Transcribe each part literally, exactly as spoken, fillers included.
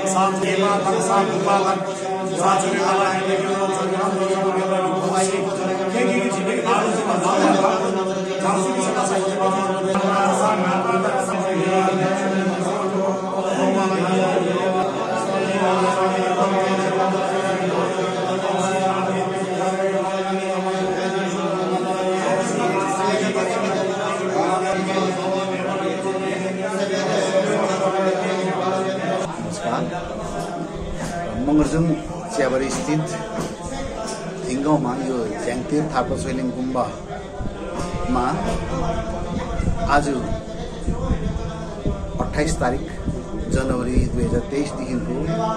मंगरजुङ चियाबारी स्थित हिङगाउँमा यो झ्याङतिर थापा छैलिङ गुम्बामा आज अट्ठाइस तारिक जनवरी दुई हजार तेइसदेखिको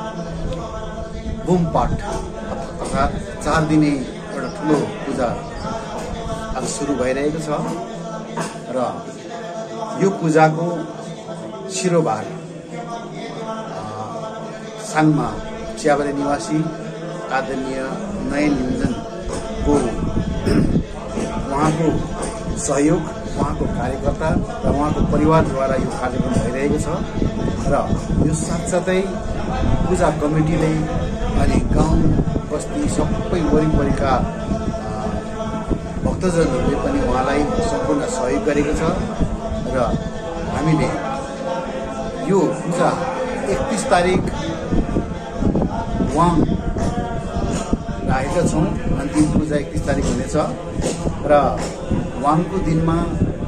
बुमपाठ अर्थात् चार दिने एउटा ठुलो पूजा आज सुरु भइरहेको छ र यो पूजाको शिरोभार साङमा चियाबारी निवासी आदरणीय नयन योजनको उहाँको सहयोग, उहाँको कार्यकर्ता र उहाँको परिवारद्वारा यो कार्यक्रम भइरहेको छ र यो साथसाथै पूजा कमिटीले अनि गाउँ बस्ती सबै वरिपरिका भक्तजनहरूले पनि उहाँलाई सम्पूर्ण सहयोग गरेको छ र हामीले यो पूजा एकतीस तारिक वाङ राखेका छौँ। अन्तिम पूजा एकतीस तारिक हुनेछ र वाङको दिनमा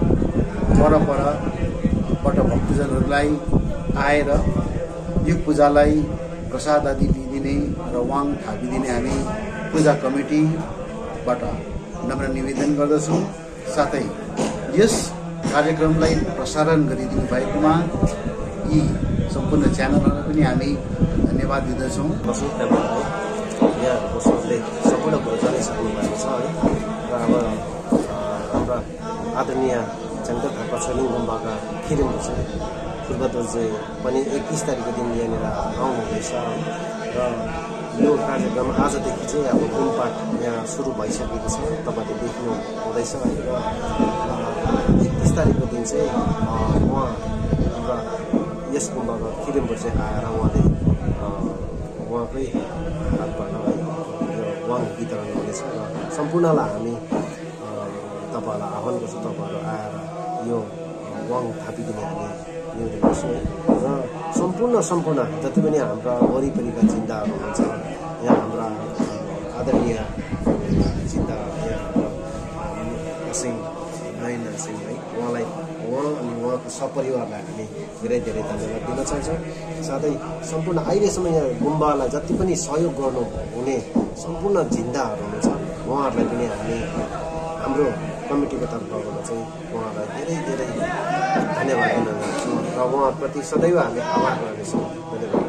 परपरबाट भक्तजनहरूलाई आएर यो पूजालाई प्रसाद आदि लिइदिने र वाङ थापिदिने हामी पूजा कमिटीबाट नम्र निवेदन गर्दछौँ। साथै यस कार्यक्रमलाई प्रसारण गरिदिनु भएकोमा यी सम्पूर्ण च्यानलहरूलाई पनि हामी धन्यवाद दिँदछौँ। यहाँहरूको सबले सम्पूर्ण कुरो जनाइसक्नु भएको छ है र अब हाम्रा आदरणीय झ्याङतिर थापा छैलिङ गुम्बाका खिरिम हुसेन पूर्वजले पनि एकतीस तारिकको दिन यहाँनिर आउनुहुँदैछ र यो कार्यक्रम आजदेखि चाहिँ अब गुम्पाठ यहाँ सुरु भइसकेको छ, तपाईँले देख्नु हुँदैछ है र एकतीस तारिकको दिन चाहिँ उहाँ हाम्रा यस गुम्बाका खिरिमहरू चाहिँ आएर उहाँले उहाँकै हातबाट है यो वाङ वितरण हुनेछ र सम्पूर्णलाई हामी तपाईँहरूलाई आह्वान गर्छौँ, तपाईँहरू आएर यो वाङ थापिदिने हामी निवेदन गर्छौँ र सम्पूर्ण सम्पूर्ण जति पनि हाम्रा वरिपरिका चिन्ताहरू हुन्छ यहाँ हाम्रा आदरणीय चिन्ता यहाँ सिंह नयन सिंह है उहाँलाई उहाँ अनि उहाँको सपरिवारलाई हामी धेरै धेरै धन्यवाद दिन चाहन्छौँ। साथै सम्पूर्ण अहिलेसम्म यहाँ गुम्बालाई जति पनि सहयोग गर्नु हुने सम्पूर्ण जिन्दाहरू हुनुहुन्छ उहाँहरूलाई पनि हामी हाम्रो कमिटीको तर्फबाट चाहिँ उहाँलाई धेरै धेरै धन्यवाद दिन चाहन्छौँ र उहाँप्रति सदैव हामी आभार रहनेछौँ। धन्यवाद।